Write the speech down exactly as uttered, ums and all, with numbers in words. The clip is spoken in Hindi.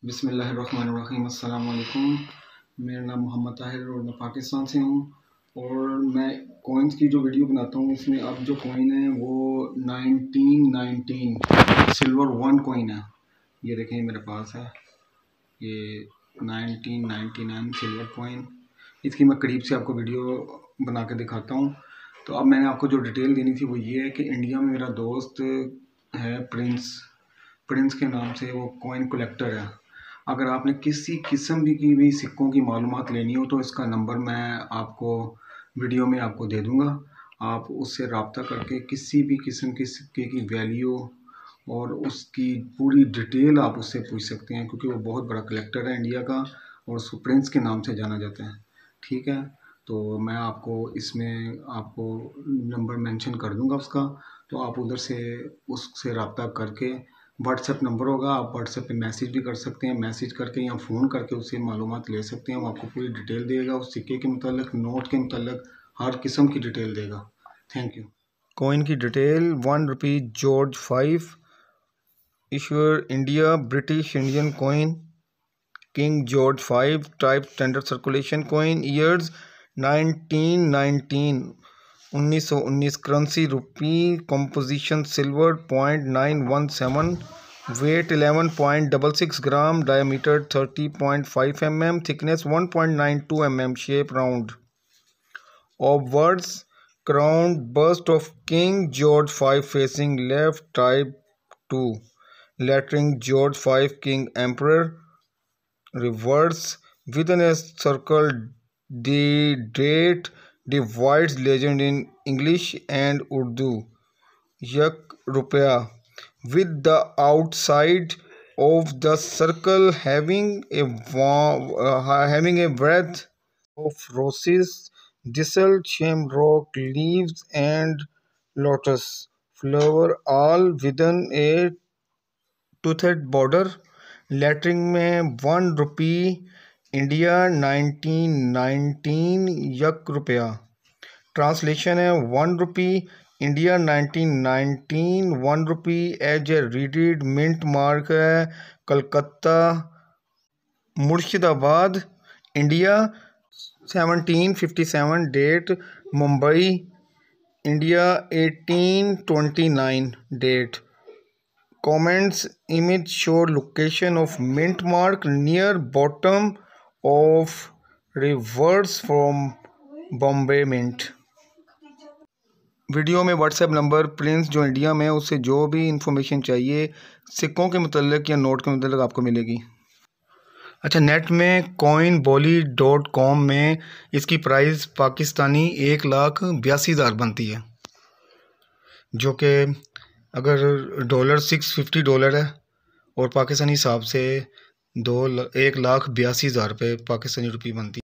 बिस्मिल्लाहिर्रहमानिर्रहीम। अस्सलाम वालेकुम। मेरा नाम मोहम्मद ताहिर और मैं पाकिस्तान से हूँ। और मैं कॉइन्स की जो वीडियो बनाता हूँ इसमें अब जो कॉइन है वो nineteen nineteen silver one coin है। ये देखें मेरे पास है ये nineteen ninety nine silver coin. इसकी मैं करीब से आपको वीडियो बना के दिखाता हूँ। तो अब मैंने आपको जो डिटेल देनी थी वो ये है कि इंडिया में मेरा दोस्त है प्रिंस प्रिंस के नाम से, वो कॉइन कलेक्टर है। अगर आपने किसी किस्म भी की भी सिक्कों की मालूमात लेनी हो तो इसका नंबर मैं आपको वीडियो में आपको दे दूंगा। आप उससे रब्ता करके किसी भी किस्म के सिक्के की वैल्यू और उसकी पूरी डिटेल आप उससे पूछ सकते हैं, क्योंकि वो बहुत बड़ा कलेक्टर है इंडिया का और उसको प्रिंस के नाम से जाना जाता है। ठीक है, तो मैं आपको इसमें आपको नंबर मेंशन कर दूंगा उसका, तो आप उधर से उससे रब्ता करके, व्हाट्सएप नंबर होगा, आप व्हाट्सएप पे मैसेज भी कर सकते हैं, मैसेज करके या फ़ोन करके उससे मालूमात ले सकते हैं। वो आपको पूरी डिटेल देगा, उस सिक्के के मतलब, नोट के मतलब हर किस्म की डिटेल देगा। Thank you. कॉइन की detail: one rupee George five, issuer India, British Indian coin, King George five, type standard circulation coin, years nineteen nineteen, उन्नीस सौ उन्नीस, currency rupee, composition silver point nine one seven, weight eleven point six six gram, diameter thirty point five M M, thickness one point nine two M M, shape round. Of words: crown, bust of King George five facing left, type two, lettering George five king emperor, reverse, within a circle the date, divides legend in English and Urdu, yak ruपया, with the outside of the circle having a uh, having a breadth of roses, thistle, shamrock, leaves and lotus flower, all within a toothed border. Lettering में one rupee India nineteen nineteen, यक रुपया। ट्रांसलेशन है: one rupee India nineteen nineteen, one rupee edge a reeded mint mark है Calcutta Murshidabad India, seventeen fifty seven, date Mumbai India, eighteen twenty nine, date. Comments: image show location of mint mark near bottom of reverse from Bombay Mint। Video में व्हाट्सएप नंबर प्रिंस जो इंडिया में है उससे जो भी इंफॉर्मेशन चाहिए सिक्कों के मतलब या नोट के मतलब आपको मिलेगी। अच्छा, नेट में कॉइन बॉली डॉट कॉम में इसकी प्राइस पाकिस्तानी एक लाख बयासी हज़ार बनती है, जो कि अगर डॉलर सिक्स फिफ्टी डॉलर है और पाकिस्तानी हिसाब से दो एक लाख बयासी हज़ार रुपये पाकिस्तानी रुपये बनती है।